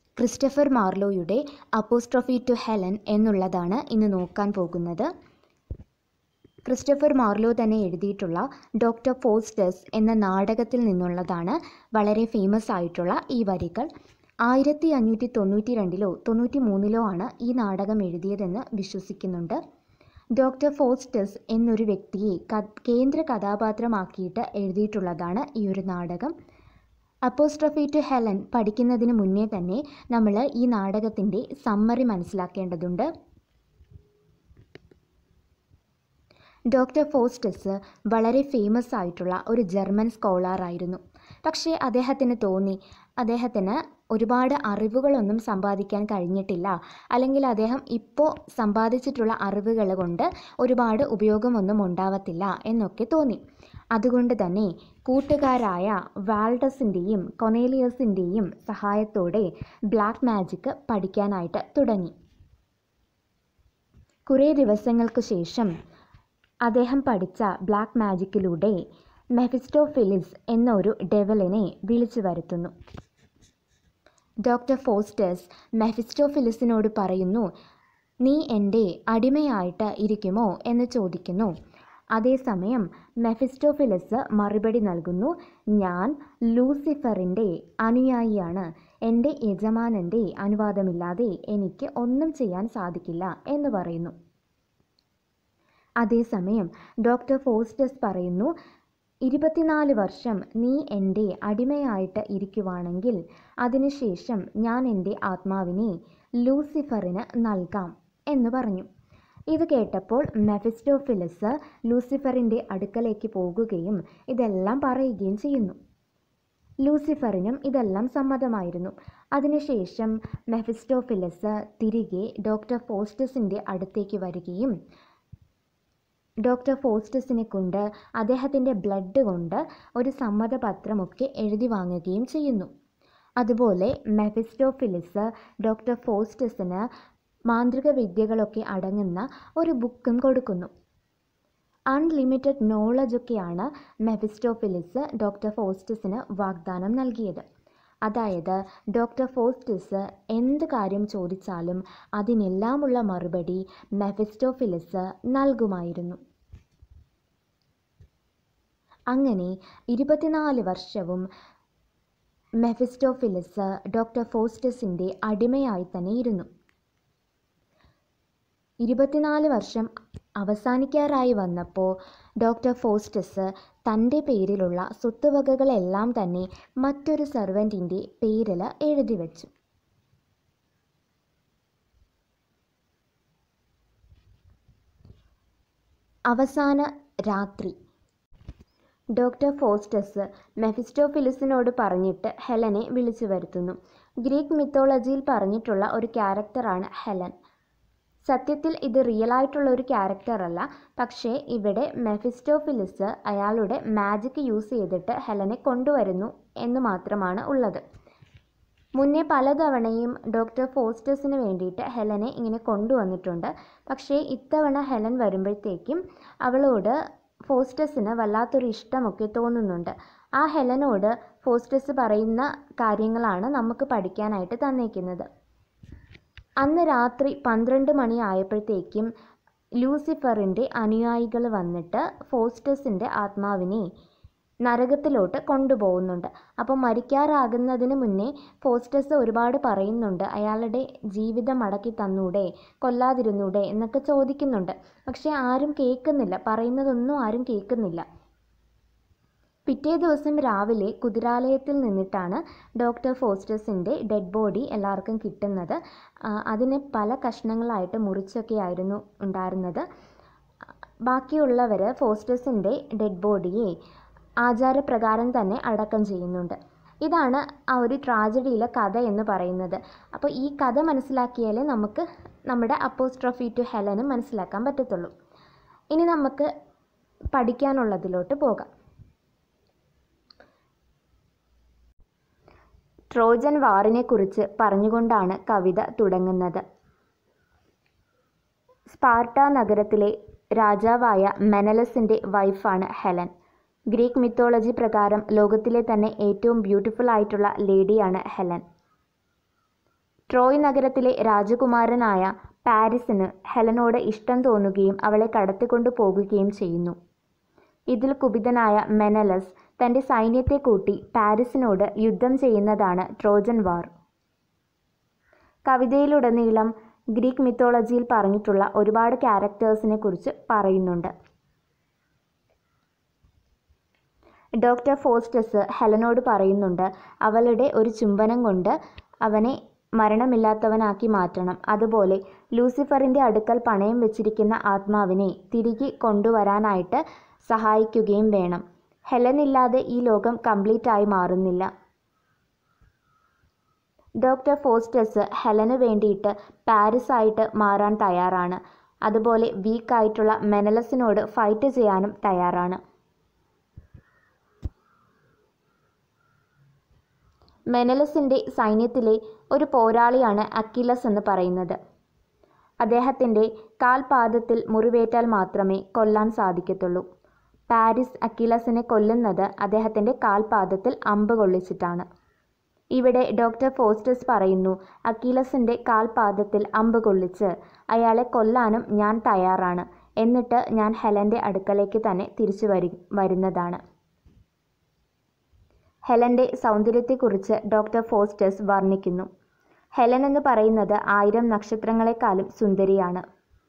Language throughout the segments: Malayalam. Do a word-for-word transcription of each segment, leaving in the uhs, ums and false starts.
ക്രിസ്റ്റഫർ മാർലോയുടെ അപ്പോസ്ട്രോഫി ടു ഹെലൻ എന്നുള്ളതാണ് ഇന്ന് നോക്കാൻ പോകുന്നത്. ക്രിസ്റ്റഫർ മാർലോ തന്നെ എഴുതിയിട്ടുള്ള ഡോക്ടർ ഫോസ്റ്റേഴ്സ് എന്ന നാടകത്തിൽ നിന്നുള്ളതാണ് വളരെ ഫേമസ് ആയിട്ടുള്ള ഈ വരികൾ. ആയിരത്തി അഞ്ഞൂറ്റി തൊണ്ണൂറ്റി രണ്ടിലോ തൊണ്ണൂറ്റി മൂന്നിലോ ആണ് ഈ നാടകം എഴുതിയതെന്ന് വിശ്വസിക്കുന്നുണ്ട്. ഡോക്ടർ ഫോസ്റ്റേഴ്സ് എന്നൊരു വ്യക്തിയെ കേന്ദ്ര കഥാപാത്രമാക്കിയിട്ട് എഴുതിയിട്ടുള്ളതാണ് ഈ ഒരു നാടകം. അപ്പോസ്ട്രോഫി ടു ഹെലൻ പഠിക്കുന്നതിന് മുന്നേ തന്നെ നമ്മൾ ഈ നാടകത്തിൻ്റെ സമ്മറി മനസ്സിലാക്കേണ്ടതുണ്ട്. ഡോക്ടർ ഫോസ്റ്റേഴ്സ് വളരെ ഫേമസ് ആയിട്ടുള്ള ഒരു ജർമ്മൻ സ്കോളറായിരുന്നു. പക്ഷേ അദ്ദേഹത്തിന് തോന്നി അദ്ദേഹത്തിന് ഒരുപാട് അറിവുകളൊന്നും സമ്പാദിക്കാൻ കഴിഞ്ഞിട്ടില്ല, അല്ലെങ്കിൽ അദ്ദേഹം ഇപ്പോൾ സമ്പാദിച്ചിട്ടുള്ള അറിവുകൾ കൊണ്ട് ഒരുപാട് ഉപയോഗമൊന്നും ഉണ്ടാവത്തില്ല എന്നൊക്കെ തോന്നി. അതുകൊണ്ട് തന്നെ കൂട്ടുകാരായ വാൾഡസിൻ്റെയും കൊനേലിയസിൻ്റെയും സഹായത്തോടെ ബ്ലാക്ക് മാജിക് പഠിക്കാനായിട്ട് തുടങ്ങി. കുറേ ദിവസങ്ങൾക്ക് ശേഷം അദ്ദേഹം പഠിച്ച ബ്ലാക്ക് മാജിക്കിലൂടെ മെഫിസ്റ്റോഫിലിസ് എന്ന ഒരു ഡെവലിനെ വിളിച്ചു വരുത്തുന്നു. ഡോക്ടർ ഫോസ്റ്റേഴ്സ് മെഫിസ്റ്റോഫിലിസിനോട് പറയുന്നു, നീ എൻ്റെ അടിമയായിട്ട് ഇരിക്കുമോ എന്ന് ചോദിക്കുന്നു. അതേസമയം മെഫിസ്റ്റോഫിലിസ് മറുപടി നൽകുന്നു, ഞാൻ ലൂസിഫറിൻ്റെ അനുയായിയാണ്, എൻ്റെ യജമാനൻ്റെ അനുവാദമില്ലാതെ എനിക്ക് ഒന്നും ചെയ്യാൻ സാധിക്കില്ല എന്ന് പറയുന്നു. അതേസമയം ഡോക്ടർ ഫോസ്റ്റേഴ്സ് പറയുന്നു, ഇരുപത്തിനാല് വർഷം നീ എൻ്റെ അടിമയായിട്ട് ഇരിക്കുവാണെങ്കിൽ അതിനുശേഷം ഞാൻ എൻ്റെ ആത്മാവിനെ ലൂസിഫറിന് നൽകാം എന്ന് പറഞ്ഞു. ഇത് കേട്ടപ്പോൾ മെഫിസ്റ്റോഫിലിസ് ലൂസിഫറിൻ്റെ അടുക്കലേക്ക് പോകുകയും ഇതെല്ലാം പറയുകയും ചെയ്യുന്നു. ലൂസിഫറിനും ഇതെല്ലാം സമ്മതമായിരുന്നു. അതിനുശേഷം മെഫിസ്റ്റോഫിലിസ് തിരികെ ഡോക്ടർ ഫോസ്റ്റേഴ്സിൻ്റെ അടുത്തേക്ക് വരികയും ഡോക്ടർ ഫോസ്റ്റേഴ്സിനെ കൊണ്ട് അദ്ദേഹത്തിൻ്റെ ബ്ലഡ് കൊണ്ട് ഒരു സമ്മതപത്രമൊക്കെ എഴുതി വാങ്ങുകയും ചെയ്യുന്നു. അതുപോലെ മെഫിസ്റ്റോഫിലിസ് ഡോക്ടർ ഫോസ്റ്റേഴ്സിന് മാന്ത്രിക വിദ്യകളൊക്കെ അടങ്ങുന്ന ഒരു ബുക്കും കൊടുക്കുന്നു. അൺലിമിറ്റഡ് നോളജൊക്കെയാണ് മെഫിസ്റ്റോഫിലിസ് ഡോക്ടർ ഫോസ്റ്റേഴ്സിന് വാഗ്ദാനം നൽകിയത്. അതായത് ഡോക്ടർ ഫോസ്റ്റേഴ്സ് എന്ത് കാര്യം ചോദിച്ചാലും അതിനെല്ലാമുള്ള മറുപടി മെഫിസ്റ്റോഫിലിസ് നൽകുമായിരുന്നു. അങ്ങനെ ഇരുപത്തിനാല് വർഷവും മെഫിസ്റ്റോഫിലിസ് ഡോക്ടർ ഫോസ്റ്റേഴ്സിൻ്റെ അടിമയായി തന്നെ ഇരുന്നു. ഇരുപത്തിനാല് വർഷം അവസാനിക്കാറായി വന്നപ്പോൾ ഡോക്ടർ ഫോസ്റ്റേഴ്സ് തൻ്റെ പേരിലുള്ള സ്വത്തുവകകളെല്ലാം തന്നെ മറ്റൊരു സെർവൻറ്റിൻ്റെ പേരിൽ എഴുതി വച്ചു. അവസാന രാത്രി ഡോക്ടർ ഫോസ്റ്റേഴ്സ് മെഫിസ്റ്റോഫിലിസിനോട് പറഞ്ഞിട്ട് ഹെലനെ വിളിച്ചു വരുത്തുന്നു. ഗ്രീക്ക് മിത്തോളജിയിൽ പറഞ്ഞിട്ടുള്ള ഒരു ക്യാരക്ടറാണ് ഹെലൻ. സത്യത്തിൽ ഇത് റിയൽ ആയിട്ടുള്ള ഒരു ക്യാരക്ടർ അല്ല, പക്ഷേ ഇവിടെ മെഫിസ്റ്റോഫിലിസ് അയാളുടെ മാജിക് യൂസ് ചെയ്തിട്ട് ഹെലനെ കൊണ്ടുവരുന്നു എന്ന് മാത്രമാണ് ഉള്ളത്. മുന്നേ പലതവണയും ഡോക്ടർ ഫോസ്റ്റേഴ്സിന് വേണ്ടിയിട്ട് ഹെലനെ ഇങ്ങനെ കൊണ്ടുവന്നിട്ടുണ്ട്. പക്ഷേ ഇത്തവണ ഹെലൻ വരുമ്പോഴത്തേക്കും അവളോട് ഫോസ്റ്റേഴ്സിന് വല്ലാത്തൊരു ഇഷ്ടമൊക്കെ തോന്നുന്നുണ്ട്. ആ ഹെലനോട് ഫോസ്റ്റേഴ്സ് പറയുന്ന കാര്യങ്ങളാണ് നമുക്ക് പഠിക്കാനായിട്ട് തന്നേക്കുന്നത്. അന്ന് രാത്രി പന്ത്രണ്ട് മണി ആയപ്പോഴത്തേക്കും ലൂസിഫറിൻ്റെ അനുയായികൾ വന്നിട്ട് ഫോസ്റ്റേഴ്സിൻ്റെ ആത്മാവിനെ നരകത്തിലോട്ട് കൊണ്ടുപോകുന്നുണ്ട്. അപ്പോൾ മരിക്കാറാകുന്നതിന് മുന്നേ ഫോസ്റ്റേഴ്സ് ഒരുപാട് പറയുന്നുണ്ട്, അയാളുടെ ജീവിതം മടക്കി തന്നൂടെ, കൊല്ലാതിരുന്നൂടെ എന്നൊക്കെ ചോദിക്കുന്നുണ്ട്. പക്ഷേ ആരും കേൾക്കുന്നില്ല, പറയുന്നതൊന്നും ആരും കേൾക്കുന്നില്ല. പിറ്റേ ദിവസം രാവിലെ കുതിരാലയത്തിൽ നിന്നിട്ടാണ് ഡോക്ടർ ഫോസ്റ്റേഴ്സിൻ്റെ ഡെഡ് ബോഡി എല്ലാവർക്കും കിട്ടുന്നത്. അതിനെ പല കഷ്ണങ്ങളായിട്ട് മുറിച്ചൊക്കെ ആയിരുന്നു ഉണ്ടായിരുന്നത്. ബാക്കിയുള്ളവർ ഫോസ്റ്റേഴ്സിൻ്റെ ഡെഡ് ബോഡിയെ ആചാരപ്രകാരം തന്നെ അടക്കം ചെയ്യുന്നുണ്ട്. ഇതാണ് ആ ഒരു ട്രാജഡിയിലെ കഥ എന്ന് പറയുന്നത്. അപ്പോൾ ഈ കഥ മനസ്സിലാക്കിയാലേ നമുക്ക് നമ്മുടെ അപ്പോസ്ട്രോഫി ടു ഹെലനും മനസ്സിലാക്കാൻ പറ്റത്തുള്ളൂ. ഇനി നമുക്ക് പഠിക്കാനുള്ളതിലോട്ട് പോകാം. ട്രോജൻ വാറിനെ കുറിച്ച് പറഞ്ഞുകൊണ്ടാണ് കവിത തുടങ്ങുന്നത്. സ്പാർട്ട നഗരത്തിലെ രാജാവായ മെനലസിൻ്റെ വൈഫാണ് ഹെലൻ. ഗ്രീക്ക് മിത്തോളജി പ്രകാരം ലോകത്തിലെ തന്നെ ഏറ്റവും ബ്യൂട്ടിഫുൾ ആയിട്ടുള്ള ലേഡിയാണ് ഹെലൻ. ട്രോയ് നഗരത്തിലെ രാജകുമാരനായ പാരിസിന് ഹെലനോട് ഇഷ്ടം തോന്നുകയും അവളെ കടത്തിക്കൊണ്ടു പോകുകയും ചെയ്യുന്നു. ഇതിൽ കുപിതനായ മെനലസ് തൻ്റെ സൈന്യത്തെ കൂട്ടി പാരിസിനോട് യുദ്ധം ചെയ്യുന്നതാണ് ട്രോജൻ വാർ. കവിതയിലുടനീളം ഗ്രീക്ക് മിത്തോളജിയിൽ പറഞ്ഞിട്ടുള്ള ഒരുപാട് ക്യാരക്ടേഴ്സിനെ കുറിച്ച് പറയുന്നുണ്ട്. ഡോക്ടർ ഫോസ്റ്റസ് ഹെലനോട് പറയുന്നുണ്ട്, അവളുടെ ഒരു ചുംബനം കൊണ്ട് അവനെ മരണമില്ലാത്തവനാക്കി മാറ്റണം. അതുപോലെ ലൂസിഫറിൻ്റെ അടുക്കൽ പണയം വെച്ചിരിക്കുന്ന ആത്മാവിനെ തിരികെ കൊണ്ടുവരാനായിട്ട് സഹായിക്കുകയും വേണം. ഹെലനില്ലാതെ ഈ ലോകം കംപ്ലീറ്റ് ആയി മാറുന്നില്ല. ഡോക്ടർ ഫോസ്റ്റസ് ഹെലന് വേണ്ടിയിട്ട് പാരിസായിട്ട് മാറാൻ തയ്യാറാണ്. അതുപോലെ വീക്കായിട്ടുള്ള മെനലസിനോട് ഫൈറ്റ് ചെയ്യാനും തയ്യാറാണ്. മെനലസിൻ്റെ സൈന്യത്തിലെ ഒരു പോരാളിയാണ് അക്കിലസ് എന്ന് പറയുന്നത്. അദ്ദേഹത്തിൻ്റെ കാൽപാദത്തിൽ മുറിവേറ്റാൽ മാത്രമേ കൊല്ലാൻ സാധിക്കത്തുള്ളൂ. പാരിസ് അക്കിലസിനെ കൊല്ലുന്നത് അദ്ദേഹത്തിൻ്റെ കാൽപാദത്തിൽ അമ്പ് കൊള്ളിച്ചിട്ടാണ്. ഇവിടെ ഡോക്ടർ ഫോസ്റ്റസ് പറയുന്നു, അക്കിലസിൻ്റെ കാൽപാദത്തിൽ അമ്പ് കൊള്ളിച്ച് അയാളെ കൊല്ലാനും ഞാൻ തയ്യാറാണ്. എന്നിട്ട് ഞാൻ ഹെലൻ്റെ അടുക്കലേക്ക് തന്നെ തിരിച്ചു വരി വരുന്നതാണ്. ഹെലൻ്റെ സൗന്ദര്യത്തെക്കുറിച്ച് ഡോക്ടർ ഫോസ്റ്റസ് വർണ്ണിക്കുന്നു. ഹെലൻ എന്ന് പറയുന്നത് ആയിരം നക്ഷത്രങ്ങളെക്കാളും സുന്ദരിയാണ്.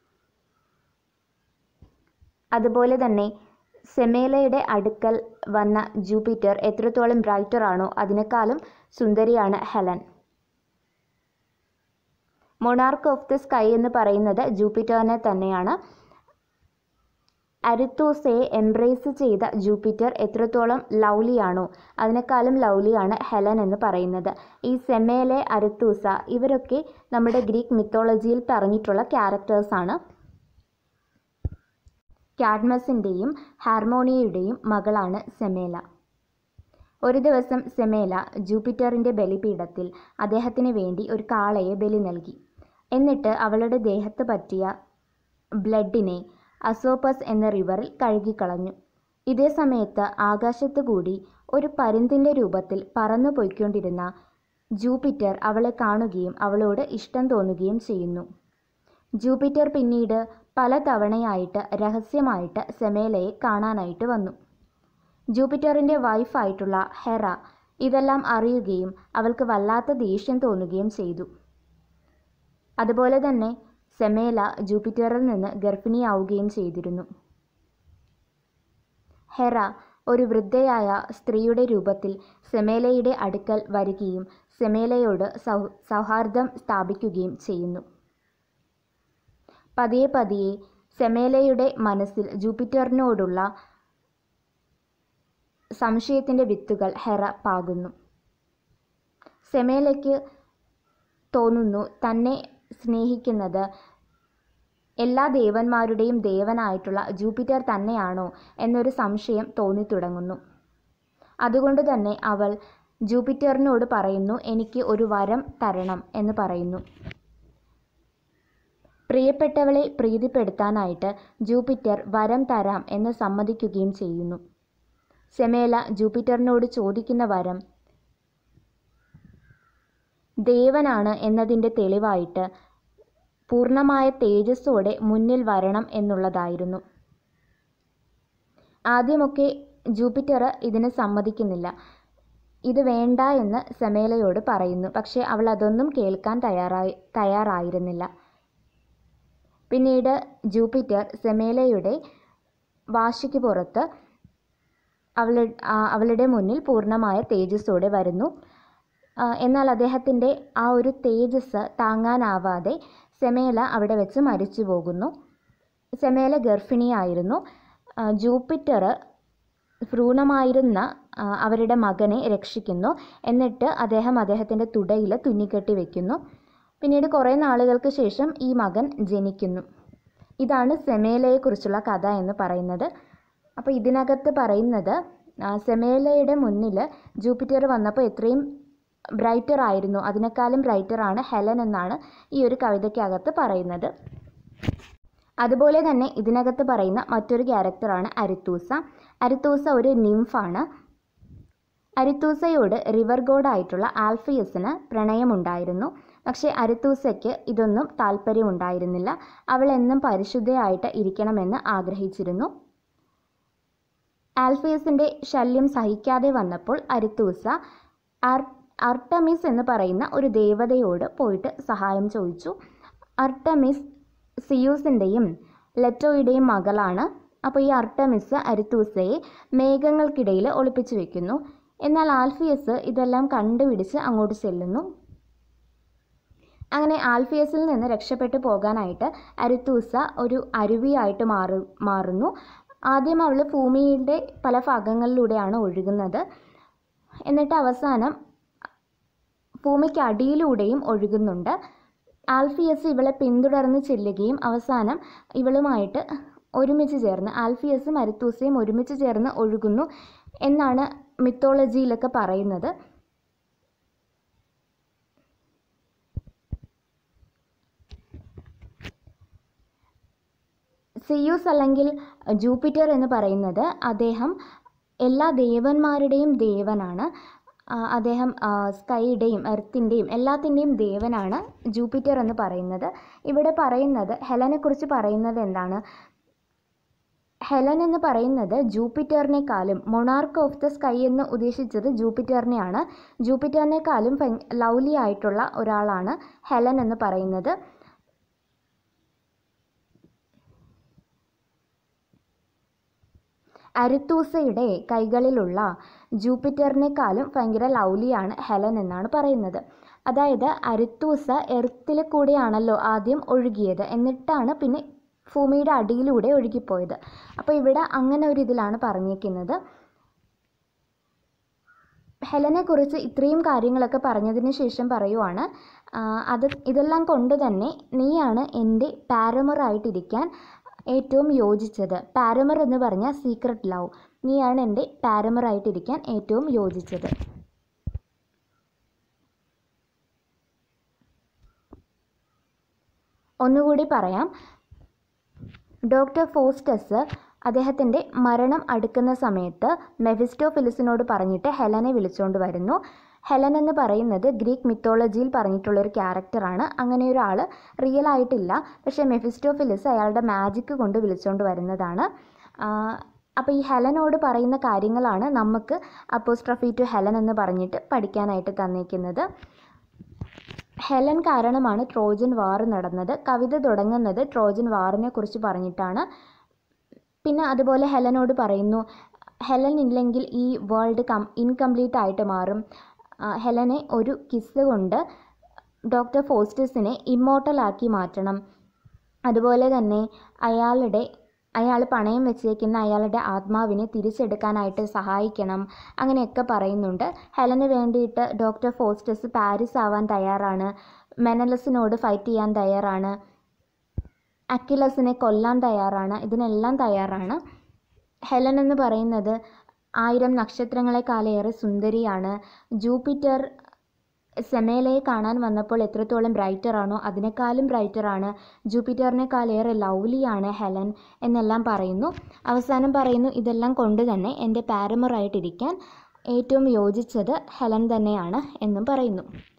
അതുപോലെ തന്നെ സെമേലയുടെ അടുക്കൽ വന്ന ജൂപ്പിറ്റർ എത്രത്തോളം ബ്രൈറ്റർ ആണോ അതിനേക്കാളും സുന്ദരിയാണ് Helen. Monarch of the sky എന്ന് പറയുന്നത് ജൂപ്പിറ്ററിനെ തന്നെയാണ്. അരിത്തൂസയെ എംബ്രേസ് ചെയ്ത ജൂപ്പിറ്റർ എത്രത്തോളം ലൗലിയാണോ അതിനേക്കാളും ലൗലിയാണ് ഹെലൻ എന്ന് പറയുന്നത്. ഈ സെമേലെ, അരിത്തൂസ ഇവരൊക്കെ നമ്മുടെ ഗ്രീക്ക് മിത്തോളജിയിൽ പറഞ്ഞിട്ടുള്ള ക്യാരക്ടേഴ്സാണ്. കാഡ്മസിൻ്റെയും ഹാർമോണിയയുടെയും മകളാണ് സെമേല. ഒരു ദിവസം സെമേല ജൂപ്പിറ്ററിൻ്റെ ബലിപീഠത്തിൽ അദ്ദേഹത്തിന് വേണ്ടി ഒരു കാളയെ ബലി നൽകി. എന്നിട്ട് അവളുടെ ദേഹത്ത് പറ്റിയ ബ്ലഡിനെ അസോപ്പസ് എന്ന റിവറിൽ കഴുകിക്കളഞ്ഞു. ഇതേ സമയത്ത് ആകാശത്തു കൂടി ഒരു പരുന്തിൻ്റെ രൂപത്തിൽ പറന്നു പോയിക്കൊണ്ടിരുന്ന ജൂപ്പിറ്റർ അവളെ കാണുകയും അവളോട് ഇഷ്ടം തോന്നുകയും ചെയ്യുന്നു. ജൂപ്പിറ്റർ പിന്നീട് പല തവണയായിട്ട് രഹസ്യമായിട്ട് സെമേലയെ കാണാനായിട്ട് വന്നു. ജൂപ്പിറ്ററിൻ്റെ വൈഫായിട്ടുള്ള ഹെറ ഇതെല്ലാം അറിയുകയും അവൾക്ക് വല്ലാത്ത ദേഷ്യം തോന്നുകയും ചെയ്തു. അതുപോലെ തന്നെ സെമേല ജൂപ്പിറ്ററിൽ നിന്ന് ഗർഭിണിയാവുകയും ചെയ്തിരുന്നു. ഹെറ ഒരു വൃദ്ധയായ സ്ത്രീയുടെ രൂപത്തിൽ സെമേലയുടെ അടുക്കൽ വരികയും സെമേലയോട് സൗ സൗഹാർദ്ദം സ്ഥാപിക്കുകയും ചെയ്യുന്നു. പതിയെ പതിയെ സെമേലയുടെ മനസ്സിൽ ജൂപ്പിറ്ററിനോടുള്ള സംശയത്തിൻ്റെ വിത്തുകൾ ഹെറ പാകുന്നു. സെമേലയ്ക്ക് തോന്നുന്നു തന്നെ സ്നേഹിക്കുന്നത് എല്ലാ ദേവന്മാരുടെയും ദേവനായിട്ടുള്ള ജൂപ്പിറ്റർ തന്നെയാണോ എന്നൊരു സംശയം തോന്നിത്തുടങ്ങുന്നു. അതുകൊണ്ട് തന്നെ അവൾ ജൂപ്പിറ്ററിനോട് പറയുന്നു, എനിക്ക് ഒരു വരം തരണം എന്ന് പറയുന്നു. പ്രിയപ്പെട്ടവളെ പ്രീതിപ്പെടുത്താനായിട്ട് ജൂപ്പിറ്റർ വരം തരാം എന്ന് സമ്മതിക്കുകയും ചെയ്യുന്നു. സെമേല ജൂപ്പിറ്ററിനോട് ചോദിക്കുന്ന വരം ദേവനാണ് എന്നതിൻ്റെ തെളിവായിട്ട് പൂർണ്ണമായ തേജസ്സോടെ മുന്നിൽ വരണം എന്നുള്ളതായിരുന്നു. ആദ്യമൊക്കെ ജൂപ്പിറ്റർ ഇതിന് സമ്മതിക്കുന്നില്ല. ഇത് വേണ്ട എന്ന് സെമേലയോട് പറയുന്നു. പക്ഷേ അവൾ അതൊന്നും കേൾക്കാൻ തയ്യാറായി തയ്യാറായിരുന്നില്ല. പിന്നീട് ജൂപ്പിറ്റർ സെമേലയുടെ വാശിക്ക് പുറത്ത് അവൾ അവളുടെ മുന്നിൽ പൂർണ്ണമായ തേജസ്സോടെ വരുന്നു. എന്നാൽ അദ്ദേഹത്തിൻ്റെ ആ ഒരു തേജസ് താങ്ങാനാവാതെ സെമേല അവിടെ വെച്ച് മരിച്ചു പോകുന്നു. സെമേല ഗർഭിണിയായിരുന്നു. ജൂപ്പിറ്റർ ഭ്രൂണമായിരുന്ന അവരുടെ മകനെ രക്ഷിക്കുന്നു. എന്നിട്ട് അദ്ദേഹം അദ്ദേഹത്തിൻ്റെ തുടയിൽ തുന്നിക്കെട്ടി വയ്ക്കുന്നു. പിന്നീട് കുറേ നാളുകൾക്ക് ശേഷം ഈ മകൻ ജനിക്കുന്നു. ഇതാണ് സെമേലയെക്കുറിച്ചുള്ള കഥ എന്ന് പറയുന്നത്. അപ്പോൾ ഇതിനകത്ത് പറയുന്നത് സെമേലയുടെ മുന്നിൽ ജൂപ്പിറ്റർ വന്നപ്പോൾ എത്രയും ബ്രൈറ്റർ ആയിരുന്നു, അതിനേക്കാളും ബ്രൈറ്ററാണ് ഹെലൻ എന്നാണ് ഈ ഒരു കവിതയ്ക്കകത്ത് പറയുന്നത്. അതുപോലെ തന്നെ ഇതിനകത്ത് പറയുന്ന മറ്റൊരു ക്യാരക്ടറാണ് അരിത്തൂസ. അരിത്തൂസ ഒരു നിംഫാണ്. അരിത്തൂസയോട് റിവർ ഗോഡായിട്ടുള്ള ആൽഫിയസിന് പ്രണയമുണ്ടായിരുന്നു. പക്ഷേ അരിത്തൂസയ്ക്ക് ഇതൊന്നും താല്പര്യമുണ്ടായിരുന്നില്ല. അവൾ എന്നും പരിശുദ്ധയായിട്ട് ഇരിക്കണമെന്ന് ആഗ്രഹിച്ചിരുന്നു. ആൽഫിയസിൻ്റെ ശല്യം സഹിക്കാതെ വന്നപ്പോൾ അരിത്തൂസ ആർ അർട്ടമിസ് എന്ന് പറയുന്ന ഒരു ദേവതയോട് പോയിട്ട് സഹായം ചോദിച്ചു. അർട്ടമിസ് സിയൂസിൻ്റെയും ലെറ്റോയുടെയും മകളാണ്. അപ്പോൾ ഈ അർട്ടമിസ് അരിത്തൂസയെ മേഘങ്ങൾക്കിടയിൽ ഒളിപ്പിച്ചു വെക്കുന്നു. എന്നാൽ ആൽഫിയസ് ഇതെല്ലാം കണ്ടുപിടിച്ച് അങ്ങോട്ട് ചെല്ലുന്നു. അങ്ങനെ ആൽഫിയസിൽ നിന്ന് രക്ഷപ്പെട്ടു പോകാനായിട്ട് അരിത്തൂസ ഒരു അരുവിയായിട്ട് മാറു മാറുന്നു ആദ്യം അവൾ ഭൂമിയുടെ പല ഭാഗങ്ങളിലൂടെയാണ് ഒഴുകുന്നത്. എന്നിട്ട് അവസാനം ഭൂമിക്ക് അടിയിലൂടെയും ഒഴുകുന്നുണ്ട്. ആൽഫിയസ് ഇവളെ പിന്തുടർന്ന് ചെല്ലുകയും അവസാനം ഇവളുമായിട്ട് ഒരുമിച്ച് ചേർന്ന് ആൽഫിയസും അരിത്തൂസയും ഒരുമിച്ച് ചേർന്ന് ഒഴുകുന്നു എന്നാണ് മിത്തോളജിയിലൊക്കെ പറയുന്നത്. സിയൂസ് അല്ലെങ്കിൽ ജൂപ്പിറ്റർ എന്ന് പറയുന്നത് അദ്ദേഹം എല്ലാ ദേവന്മാരുടെയും ദേവനാണ്. അദ്ദേഹം സ്കൈയുടെയും എർത്തിൻ്റെയും എല്ലാത്തിൻ്റെയും ദേവനാണ് ജൂപ്പിറ്റർ എന്ന് പറയുന്നത്. ഇവിടെ പറയുന്നത് ഹെലനെക്കുറിച്ച് പറയുന്നത് എന്താണ്? ഹെലൻ എന്ന് പറയുന്നത് ജൂപ്പിറ്ററിനേക്കാളും മൊണാർക്ക് ഓഫ് ദ സ്കൈ എന്ന് ഉദ്ദേശിച്ചത് ജൂപ്പിറ്ററിനെയാണ്. ജൂപ്പിറ്ററിനേക്കാളും ലവ്ലി ആയിട്ടുള്ള ഒരാളാണ് ഹെലൻ എന്ന് പറയുന്നത്. അരിത്തൂസയുടെ കൈകളിലുള്ള ജൂപ്പിറ്ററിനേക്കാളും ഭയങ്കര ലവ്ലിയാണ് ഹെലൻ എന്നാണ് പറയുന്നത്. അതായത് അരിത്തൂസ എർത്തിൽ കൂടെയാണല്ലോ ആദ്യം ഒഴുകിയത്, എന്നിട്ടാണ് പിന്നെ ഭൂമിയുടെ അടിയിലൂടെ ഒഴുകിപ്പോയത്. അപ്പോൾ ഇവിടെ അങ്ങനെ ഒരു ഇതിലാണ് പറഞ്ഞിരിക്കുന്നത്. ഹെലനെക്കുറിച്ച് ഇത്രയും കാര്യങ്ങളൊക്കെ പറഞ്ഞതിന് ശേഷം പറയുവാണ്, അത് ഇതെല്ലാം കൊണ്ട് തന്നെ നീയാണ് എൻ്റെ പാരമറായിട്ടിരിക്കാൻ ഏറ്റവും യോജിച്ചത്. പാരമർ എന്ന് പറഞ്ഞാൽ സീക്രട്ട് ലവ്. നീയാണ് എൻ്റെ പാരമറായിട്ടിരിക്കാൻ ഏറ്റവും യോജിച്ചത്. ഒന്നുകൂടി പറയാം. ഡോക്ടർ ഫോസ്റ്റസ് അദ്ദേഹത്തിൻ്റെ മരണം അടുക്കുന്ന സമയത്ത് മെഫിസ്റ്റോഫിലിസിനോട് പറഞ്ഞിട്ട് ഹെലനെ വിളിച്ചുകൊണ്ട് വരുന്നു. ഹെലൻ എന്ന് പറയുന്നത് ഗ്രീക്ക് മിത്തോളജിയിൽ പറഞ്ഞിട്ടുള്ളൊരു ക്യാരക്ടറാണ്. അങ്ങനെ ഒരാൾ റിയൽ ആയിട്ടില്ല, പക്ഷേ മെഫിസ്റ്റോഫിലിസ് അയാളുടെ മാജിക്ക് കൊണ്ട് വിളിച്ചുകൊണ്ട് വരുന്നതാണ്. അപ്പോൾ ഈ ഹെലനോട് പറയുന്ന കാര്യങ്ങളാണ് നമുക്ക് അപ്പോസ്ട്രോഫി ടു ഹെലൻ എന്ന് പറഞ്ഞിട്ട് പഠിക്കാനായിട്ട് തന്നിരിക്കുന്നത്. ഹെലൻ കാരണമാണ് ട്രോജൻ വാർ നടന്നത്. കവിത തുടങ്ങുന്നത് ട്രോജൻ വാറിനെ കുറിച്ച് പറഞ്ഞിട്ടാണ്. പിന്നെ അതുപോലെ ഹെലനോട് പറയുന്നു, ഹെലൻ ഇല്ലെങ്കിൽ ഈ വേൾഡ് കം ഇൻകംപ്ലീറ്റ് ആയിട്ട് മാറും. ഹെലനെ ഒരു കിസ് കൊണ്ട് ഡോക്ടർ ഫോസ്റ്റസിനെ ഇമ്മോർട്ടലാക്കി മാറ്റണം. അതുപോലെ തന്നെ അയാളുടെ അയാൾ പണയം വെച്ചേക്കുന്ന അയാളുടെ ആത്മാവിനെ തിരിച്ചെടുക്കാനായിട്ട് സഹായിക്കണം. അങ്ങനെയൊക്കെ പറയുന്നുണ്ട്. ഹെലന് വേണ്ടിയിട്ട് ഡോക്ടർ ഫോസ്റ്റസ് പാരീസ് ആവാൻ തയ്യാറാണ്, മെനലസിനോട് ഫൈറ്റ് ചെയ്യാൻ തയ്യാറാണ്, അക്കിലസിനെ കൊല്ലാൻ തയ്യാറാണ്, ഇതിനെല്ലാം തയ്യാറാണ്. ഹെലൻ എന്ന് പറയുന്നത് ആയിരം നക്ഷത്രങ്ങളെക്കാളേറെ സുന്ദരിയാണ്. ജൂപ്പിറ്റർ സെമേലയെ കാണാൻ വന്നപ്പോൾ എത്രത്തോളം ബ്രൈറ്ററാണോ അതിനേക്കാളും ബ്രൈറ്ററാണ്. ജൂപ്പിറ്ററിനേക്കാളേറെ ലവ്ലിയാണ് ഹെലൻ എന്നെല്ലാം പറയുന്നു. അവസാനം പറയുന്നു, ഇതെല്ലാം കൊണ്ട് തന്നെ എൻ്റെ പാരമറായിട്ടിരിക്കാൻ ഏറ്റവും യോജിച്ചത് ഹെലൻ തന്നെയാണ് എന്നും പറയുന്നു.